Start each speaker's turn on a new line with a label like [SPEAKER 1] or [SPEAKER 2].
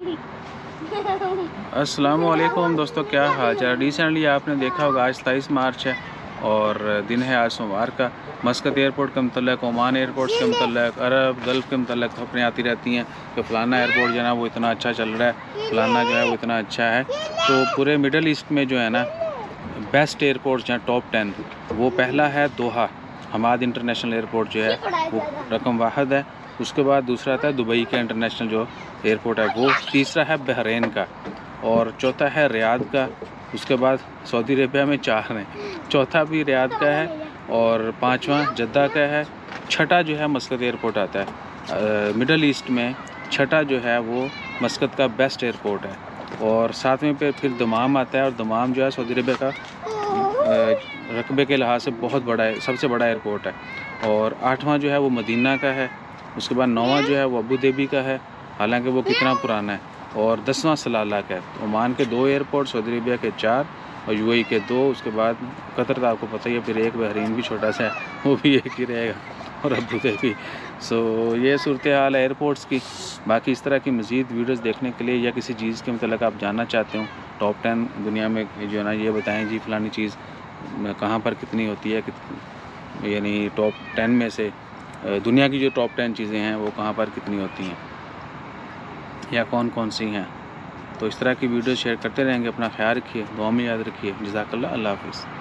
[SPEAKER 1] अस्सलाम वालेकुम दोस्तों, क्या हाल चाल। रिसेंटली आपने देखा होगा आज 23 मार्च है और दिन है आज सोमवार का। मस्कत एयरपोर्ट के मतलब, ओमान एयरपोर्ट्स के मतलब, अरब गल्फ़ के मतलब खबरें आती रहती हैं कि फ़लाना एयरपोर्ट जो है ना वो इतना अच्छा चल रहा है, फ़लाना जो है वो इतना अच्छा है। तो पूरे मिडल ईस्ट में जो है ना बेस्ट एयरपोर्ट हैं टॉप 10, वो पहला है दोहा हमाद इंटरनेशनल एयरपोर्ट जो है वो रकम वाहद है। उसके बाद दूसरा आता है दुबई का इंटरनेशनल जो एयरपोर्ट है वो, तीसरा है बहरीन का और चौथा है रियाद का। उसके बाद सऊदी अरेबिया में 4 हैं, चौथा भी रियाद का है और पांचवा जद्दा का है। छठा जो है मस्कत एयरपोर्ट आता है मिडल ईस्ट में। छठा जो है वो मस्कत का बेस्ट एयरपोर्ट है और सातवें पे फिर दमाम आता है और दमाम जो है सऊदी अरेबिया का रकबे के लिहाज से बहुत बड़ा है, सबसे बड़ा एयरपोर्ट है। और आठवां जो है वो मदीना का है। उसके बाद नौवां जो है वो अबू धाबी का है, हालांकि वो कितना पुराना है। और 10वां सलाला का है। ओमान के 2 एयरपोर्ट, सऊदी अरेबिया के 4 और यूएई के 2। उसके बाद कतर का आपको पता ही है, फिर एक बहरीन भी छोटा सा है, वो भी एक ही रहेगा, और अबू धाबी। सो ये सूरत हाल है एयरपोर्ट्स की। बाकी इस तरह की मज़ीद वीडियोस देखने के लिए या किसी चीज़ के मतलब आप जानना चाहते हो टॉप 10 दुनिया में जो है ना, ये बताएं जी फ़लानी चीज़ कहाँ पर कितनी होती है, यानी टॉप 10 में से दुनिया की जो टॉप 10 चीज़ें हैं वो कहाँ पर कितनी होती हैं या कौन कौन सी हैं। तो इस तरह की वीडियो शेयर करते रहेंगे। अपना ख्याल रखिए, दुआ में याद रखिए। जज़ाकल्लाह, अल्लाह हाफ़िज़।